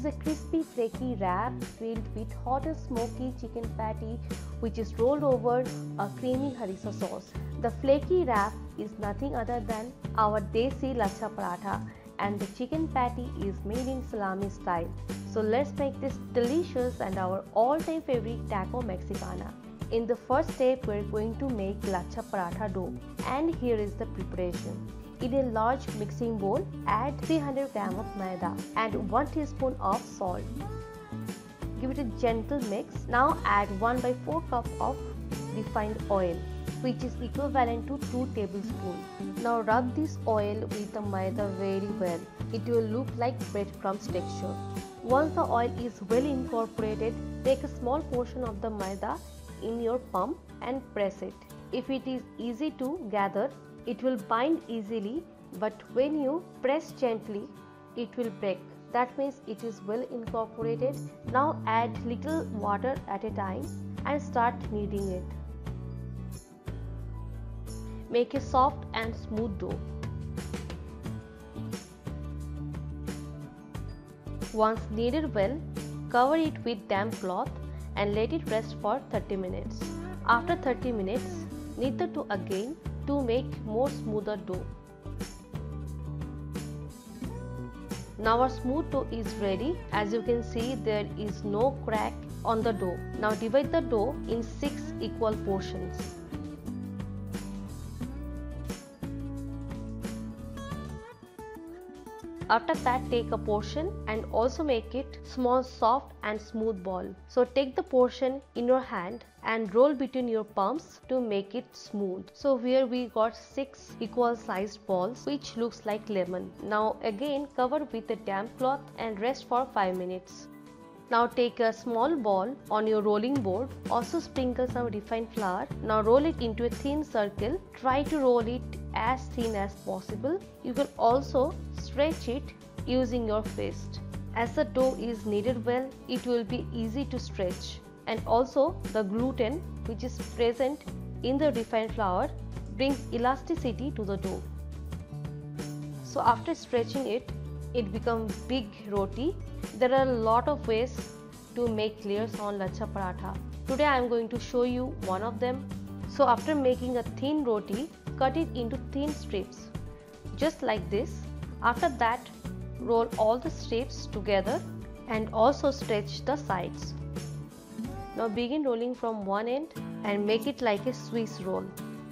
is a crispy, flaky wrap filled with hot and smoky chicken patty which is rolled over a creamy harissa sauce. The flaky wrap is nothing other than our desi lachha paratha, and the chicken patty is made in salami style. So let's make this delicious and our all-time favorite taco mexicana. In the first step, we're going to make lachha paratha dough, and here is the preparation. In a large mixing bowl, add 300 gram of maida and 1 teaspoon of salt. Give it a gentle mix. Now add 1/4 cup of refined oil, which is equivalent to 2 tablespoons. Now rub this oil with the maida very well. It will look like breadcrumbs texture. Once the oil is well incorporated, take a small portion of the maida in your palm and press it. If it is easy to gather, it will bind easily, but when you press gently, it will break. That means it is well incorporated. Now add little water at a time and start kneading it. Make a soft and smooth dough. Once kneaded well, cover it with damp cloth and let it rest for 30 minutes. After 30 minutes, knead the dough again to make more smoother dough. Now our smooth dough is ready. As you can see, there is no crack on the dough. Now divide the dough in 6 equal portions. After that, take a portion and also make it small, soft and smooth ball. So take the portion in your hand and roll between your palms to make it smooth. So here we got 6 equal sized balls which looks like lemon. Now again cover with a damp cloth and rest for 5 minutes. Now take a small ball on your rolling board. Also sprinkle some refined flour. Now roll it into a thin circle. Try to roll it as thin as possible. You can also stretch it using your fist. As the dough is kneaded well, it will be easy to stretch. And also the gluten which is present in the refined flour brings elasticity to the dough. So after stretching it, it becomes big roti. There are a lot of ways to make layers on lachha paratha. Today I am going to show you one of them. So after making a thin roti, cut it into thin strips, just like this. After that, roll all the strips together and also stretch the sides. Now begin rolling from one end and make it like a Swiss roll.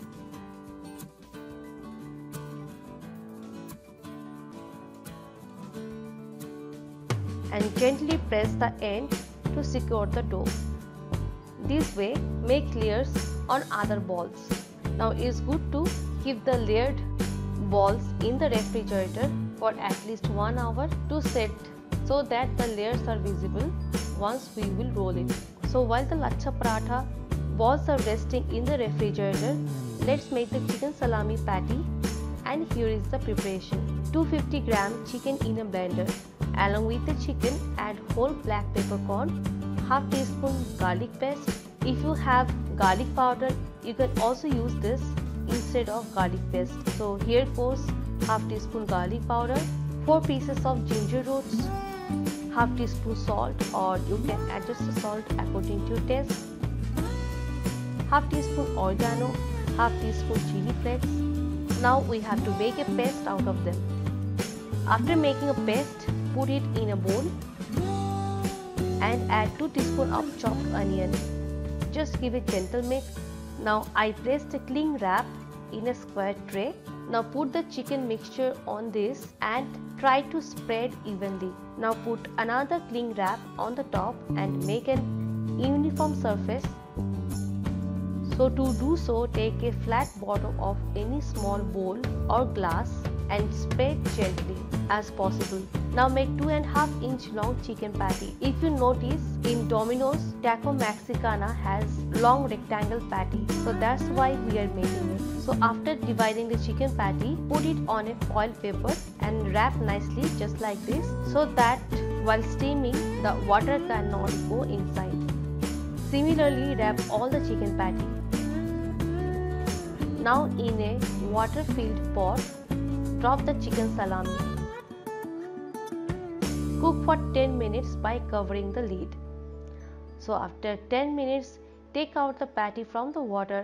And gently press the end to secure the dough. This way, make layers on other balls. Now it is good to keep the layered balls in the refrigerator for at least 1 hour to set, so that the layers are visible once we will roll it. So while the lachha paratha balls are resting in the refrigerator, let's make the chicken salami patty, and here is the preparation. 250 gram chicken in a blender. Along with the chicken, add whole black peppercorn, half teaspoon garlic paste. If you have garlic powder, you can also use this instead of garlic paste. So here goes half teaspoon garlic powder, 4 pieces of ginger roots, half teaspoon salt, or you can adjust the salt according to your taste, half teaspoon oregano, half teaspoon chili flakes. Now we have to make a paste out of them. After making a paste, put it in a bowl and add 2 teaspoons of chopped onion. Just give a gentle mix. Now I placed a cling wrap in a square tray. Now put the chicken mixture on this and try to spread evenly. Now put another cling wrap on the top and make an uniform surface. So to do so, take a flat bottom of any small bowl or glass and spread gently as possible. Now make 2.5 inch long chicken patty. If you notice, in Domino's, Taco Mexicana has long rectangle patty. So that's why we are making it. So after dividing the chicken patty, put it on a foil paper and wrap nicely just like this, so that while steaming, the water cannot go inside. Similarly, wrap all the chicken patty. Now in a water-filled pot, drop the chicken salami. Cook for 10 minutes by covering the lid. So after 10 minutes, take out the patty from the water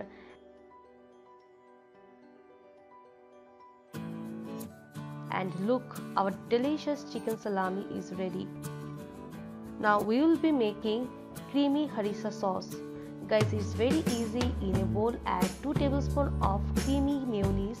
and look, our delicious chicken salami is ready. Now we will be making creamy harissa sauce. Guys, it's very easy. In a bowl, add 2 tablespoons of creamy mayonnaise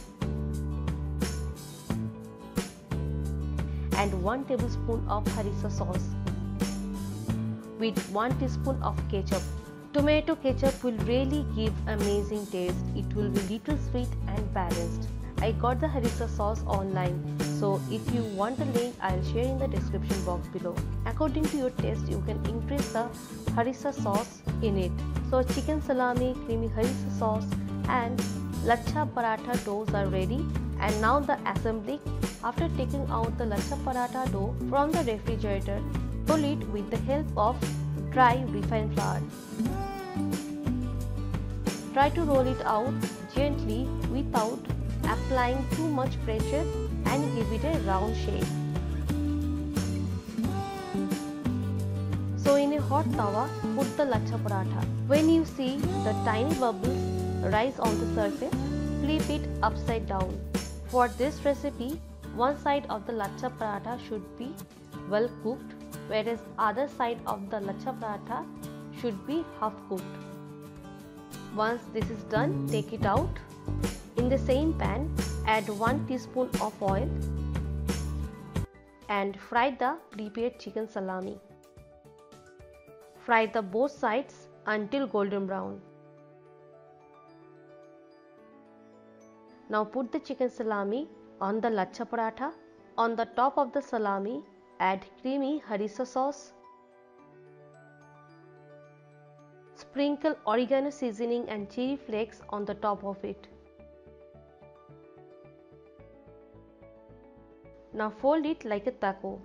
and 1 tablespoon of harissa sauce with 1 teaspoon of ketchup. Tomato ketchup will really give amazing taste. It will be little sweet and balanced. I got the harissa sauce online, so if you want the link, I'll share in the description box below. According to your taste, you can increase the harissa sauce in it. So chicken salami, creamy harissa sauce and lachha paratha doughs are ready. And now the assembly. After taking out the lachha paratha dough from the refrigerator, roll it with the help of dry refined flour. Try to roll it out gently without applying too much pressure and give it a round shape. So in a hot tawa, put the lachha paratha. When you see the tiny bubbles rise on the surface, flip it upside down. For this recipe, one side of the lachha paratha should be well cooked, whereas other side of the lachha paratha should be half cooked. Once this is done, take it out. In the same pan, add 1 teaspoon of oil and fry the prepared chicken salami. Fry the both sides until golden brown. Now put the chicken salami on the lachha paratha. On the top of the salami, add creamy harissa sauce. Sprinkle oregano seasoning and chili flakes on the top of it. Now fold it like a taco.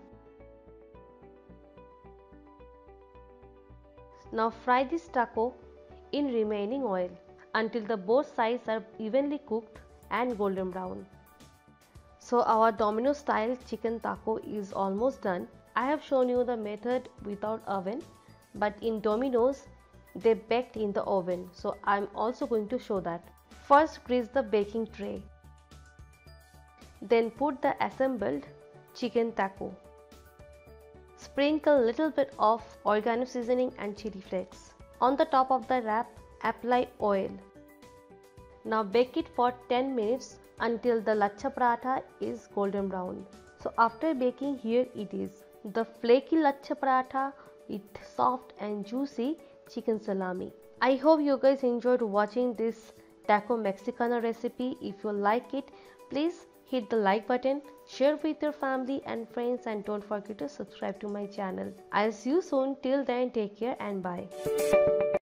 Now fry this taco in remaining oil until the both sides are evenly cooked and golden brown. So our Domino style chicken taco is almost done. I have shown you the method without oven, but in Domino's they baked in the oven, so I'm also going to show that. First, grease the baking tray. Then put the assembled chicken taco. Sprinkle little bit of oregano seasoning and chili flakes. On the top of the wrap, apply oil. Now bake it for 10 minutes until the lachha paratha is golden brown. So after baking, here it is, the flaky lachha paratha with soft and juicy chicken salami. I hope you guys enjoyed watching this taco mexicana recipe. If you like it, please hit the like button, share with your family and friends, and don't forget to subscribe to my channel. I'll see you soon. Till then, take care and bye.